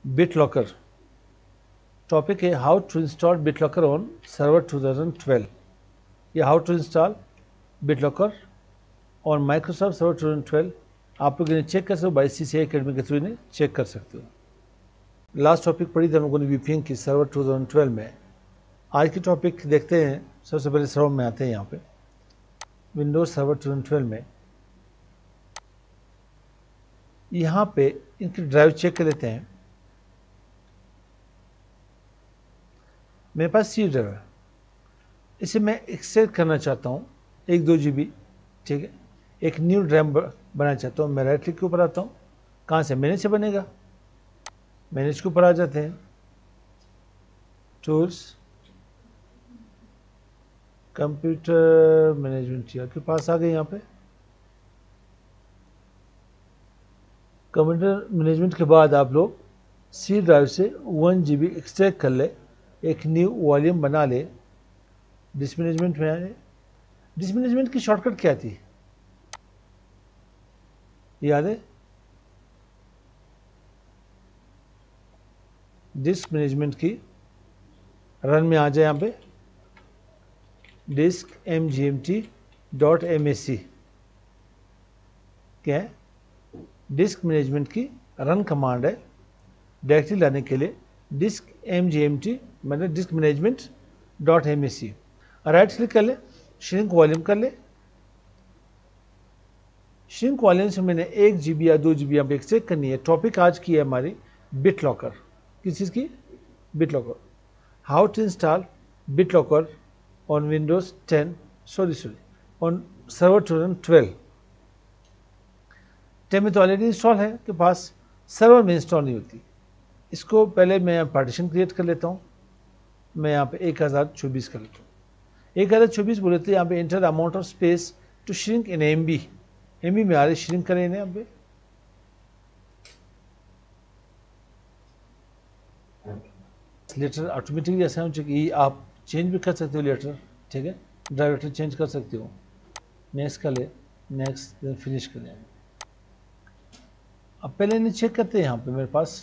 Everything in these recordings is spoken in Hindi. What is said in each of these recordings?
BitLocker टॉपिक है how to install BitLocker on server 2012 या how to install BitLocker on Microsoft server 2012 आप लोग इन्हें चेक कर सकते हो बाई CCI एकेडमी के थ्रू इन्हें चेक कर सकते हो। लास्ट टॉपिक पढ़ी थी हम लोगों ने VPN की सर्वर 2012 में। आज की टॉपिक देखते हैं। सबसे पहले सर्वर में आते हैं। यहाँ पे विंडोज सर्वर 2012 में यहाँ पे इनकी ड्राइव चेक कर लेते हैं। मेरे पास C ड्राइव है, इसे मैं एक्सटेंड करना चाहता हूँ 1-2 GB, ठीक है। एक न्यू ड्राइव बनाना चाहता हूँ। मैं राइट क्लिक के ऊपर आता हूँ। कहाँ से? मैनेज से बनेगा। मैनेज के ऊपर आ जाते हैं, टूल्स, कंप्यूटर मैनेजमेंट के पास आ गए। यहाँ पे कंप्यूटर मैनेजमेंट के बाद आप लोग C ड्राइव से 1 GB एक्सट्रैक्ट कर ले, एक न्यू वॉल्यूम बना ले। डिस्क मैनेजमेंट में आए। डिस्क मैनेजमेंट की शॉर्टकट क्या थी याद है? डिस्क मैनेजमेंट की रन में आ जाए। यहाँ पे डिस्क mgmt.mac क्या है? डिस्क मैनेजमेंट की रन कमांड है। डायरेक्टरी लाने के लिए डिस्क mgmt मतलब डिस्क मैनेजमेंट.mac। राइट क्लिक कर ले, श्रिंक वॉल्यूम कर ले। श्रिंक वॉल्यूम से मैंने 1 GB या 2 GB यहाँ पे एक्सट्रैक्ट करनी है। टॉपिक आज की है हमारी BitLocker। किस चीज़ की? BitLocker। How to install BitLocker on Windows 10 on server 2012। 10 में तो ऑलरेडी इंस्टॉल है के पास, सर्वर में इंस्टॉल नहीं होती। इसको पहले मैं पार्टीशन क्रिएट कर लेता हूँ। मैं यहाँ पे 1024 कर लेता हूँ। 1024 बोले थे। यहाँ पे enter amount of space to shrink in MB में आ रही, श्रिंक करें इन्हें। यहाँ पे लेटर ऑटोमेटिकली ऐसा हो कि आप चेंज भी कर सकते हो लेटर, ठीक है। ड्राइव चेंज कर सकते हो। नेक्स्ट कर ले, नेक्स्ट देन फिनिश कर लेंगे। अब पहले इन्हें चेक करते हैं। यहाँ पे मेरे पास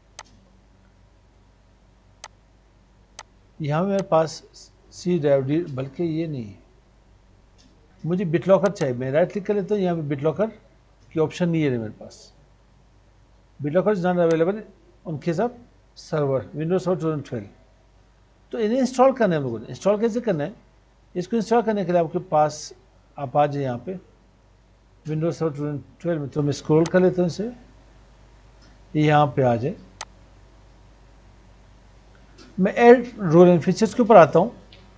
मेरे पास C ड्राइव, बल्कि ये नहीं है, मुझे BitLocker चाहिए। मैं राइट क्लिक कर लेता हूँ। यहाँ पे BitLocker की ऑप्शन नहीं है मेरे पास। BitLocker is not available on case of server Windows server 2012। तो इन्हें इंस्टॉल करना है हम लोगों ने। इंस्टॉल कैसे करना है? इसको इंस्टॉल करने के लिए आपके पास आप आ जाए यहाँ पे विंडोज सर्वर 2012 में। तो मैं स्क्रॉल कर लेता हूँ इसे, यहाँ पे आ जाए। मैं ऐड रोल एंड फीचर्स के ऊपर आता हूँ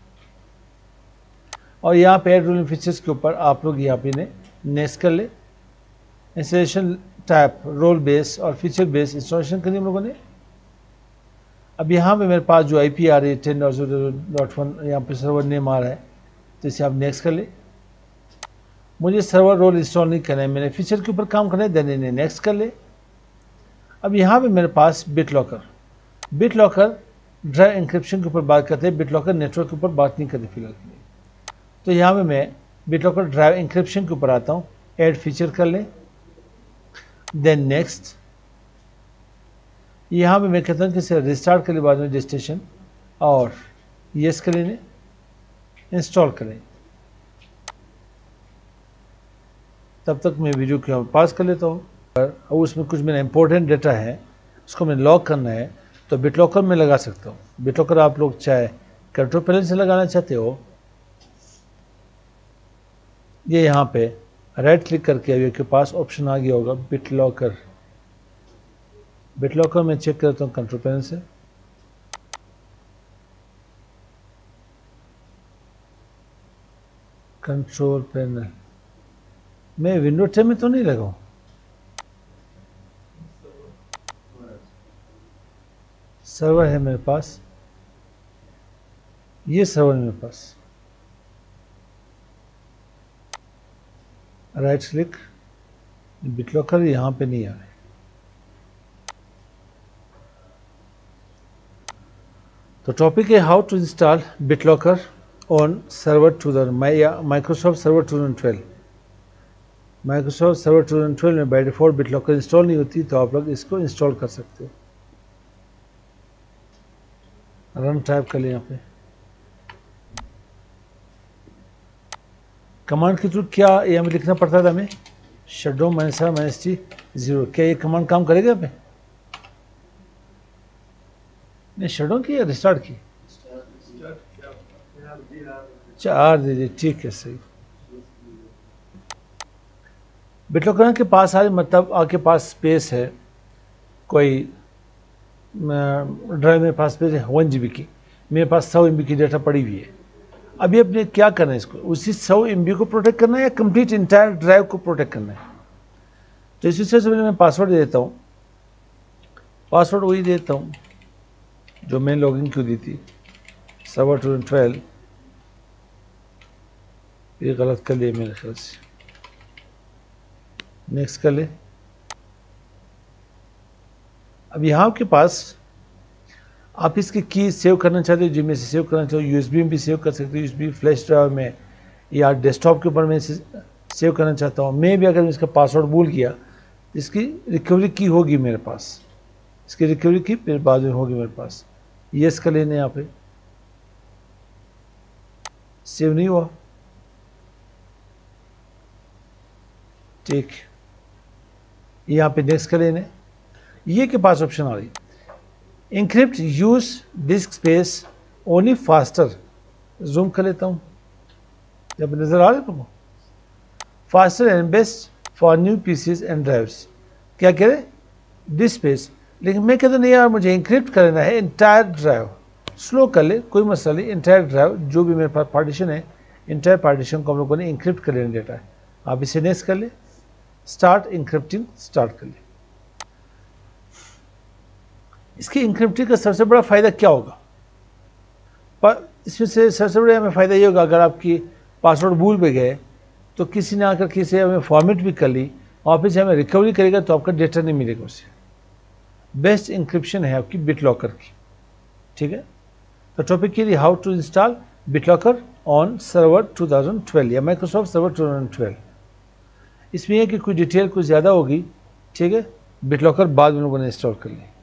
और यहाँ पे ऐड रोल एंड फीचर्स के ऊपर आप लोग यहाँ पे इन्हें नेक्स्ट कर ले। इंस्टॉलेशन टाइप रोल बेस और फीचर बेस इंस्टॉलेशन करनी हम लोगों ने। अब यहाँ पे मेरे पास जो IP आ रही है 10.0.1, यहाँ पे सर्वर नेम आ रहा है, तो इसे आप नेक्स्ट कर ले। मुझे सर्वर रोल इंस्टॉल नहीं करना है, मैंने फीचर के ऊपर काम करना है, देन इन्हें नेक्स्ट कर ले। अब यहाँ पे मेरे पास BitLocker ड्राइव इंक्रिप्शन के ऊपर बात करते हैं। BitLocker नेटवर्क के ऊपर बात नहीं करते फिलहाल के लिए। तो यहाँ पे मैं BitLocker ड्राइव इंक्रिप्शन के ऊपर आता हूँ, ऐड फीचर कर ले, देन नेक्स्ट। यहाँ पे मैं कहता हूँ कि इसे रिस्टार्ट कर ले बाद में रजिस्ट्रेशन, और यस कर लें, इंस्टॉल करें। तब तक मैं वीडियो को पास कर लेता हूँ। और उसमें कुछ मेरा इंपॉर्टेंट डेटा है, उसको मैं लॉक करना है, तो BitLocker में लगा सकता हूँ। BitLocker आप लोग चाहे कंट्रोल पैनल से लगाना चाहते हो, ये यहाँ पे राइट क्लिक करके अभी आपके पास ऑप्शन आ गया होगा BitLocker में चेक करता हूँ कंट्रोल पैनल से। कंट्रोल पैनल मैं विंडो 10 में तो नहीं लगाऊँ। सर्वर है मेरे पास, ये सर्वर है मेरे पास। राइट क्लिक, BitLocker यहाँ पे नहीं आ रहा है। तो टॉपिक है how to install BitLocker on server 2000 Microsoft server 2012। Microsoft server 2012 में बाय डिफ़ॉल्ट BitLocker इंस्टॉल नहीं होती, तो आप लोग इसको इंस्टॉल कर सकते हो। रन टाइप कर लें यहाँ पे। कमांड के थ्रू क्या ये हमें लिखना पड़ता था हमें, शटडाउन -R-T 0। क्या ये कमांड काम करेगा यहाँ पे? नहीं, शटडाउन की या रिस्टार्ट की? चार दीजिए, ठीक है, सही। बिटलॉकर के पास आज मतलब आपके पास स्पेस है, कोई ड्राइव मेरे पास स्पेस है 1 GB की, मेरे पास 100 MB की डेटा पड़ी हुई है। अभी अपने क्या करना है, इसको उसी 100 MB को प्रोटेक्ट करना है या कंप्लीट इंटायर ड्राइव को प्रोटेक्ट करना है? तो इसी से पहले मैं पासवर्ड दे देता हूँ। पासवर्ड वही देता हूँ जो मैं लॉगिन क्यों दी थी, सर्वर 2012। ये गलत कर लिया मेरे ख्याल से, नेक्स्ट कर ले। अब यहाँ के पास आप इसकी की सेव करना चाहते हो, जिसमें से सेव करना चाहते हो, यूएसबी में भी सेव कर सकते हो, यूएसबी फ्लैश ड्राइव में, या डेस्कटॉप के ऊपर मैं इसे सेव करना चाहता हूँ। मैं भी अगर इसका पासवर्ड भूल गया, इसकी रिकवरी की होगी मेरे पास, इसकी रिकवरी की फिर बाद में होगी मेरे पास। यस कर लेने, यहाँ पे सेव नहीं हुआ, ठीक। यहाँ पे नेक्स्ट कर लेने। ये के पास ऑप्शन आ रही, encrypt used disk space only faster. Zoom कर लेता हूँ, जब नजर आ रहा है तुमको, faster and best for new PCs and drives. क्या कह रहे, डिस्क स्पेस, लेकिन मैं कहता नहीं यार, मुझे इंक्रिप्ट करना है इंटायर ड्राइव। स्लो कर ले, कोई मसला नहीं, इंटायर ड्राइव जो भी मेरे पास पार्टीशन है, इंटायर पार्टीशन को हम लोगों ने इंक्रिप्ट कर लेना डेटा है। आप इसे नेक्स्ट कर ले, स्टार्ट इंक्रिप्टिंग स्टार्ट कर ले। इसकी इंक्रिप्टिंग का सबसे बड़ा फ़ायदा क्या होगा, पर इसमें से सबसे बड़ा हमें फ़ायदा ये होगा, अगर आपकी पासवर्ड भूल भी गए तो किसी ने आकर किसी हमें फॉर्मेट भी कर ली, वापस से हमें रिकवरी करेगा तो आपका डेटा नहीं मिलेगा उससे। बेस्ट इंक्रिप्शन है आपकी बिटलॉकर की, ठीक है। तो टॉपिक के लिए how to install BitLocker on server 2012 या माइक्रोसॉफ्ट सर्वर 2012। इसमें यह कि कुछ डिटेल कुछ ज़्यादा होगी, ठीक है। बिटलॉकर बाद में लोगों ने इंस्टॉल कर ली।